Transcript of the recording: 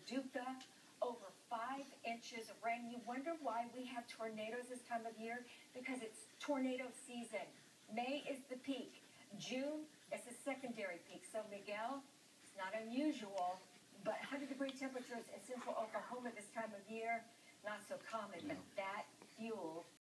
Paducah, over 5 inches of rain. You wonder why we have tornadoes this time of year? Because it's tornado season. May is the peak. June is the secondary peak. So, Miguel, it's not unusual, but 100-degree temperatures in central Oklahoma this time of year, not so common. But that fueled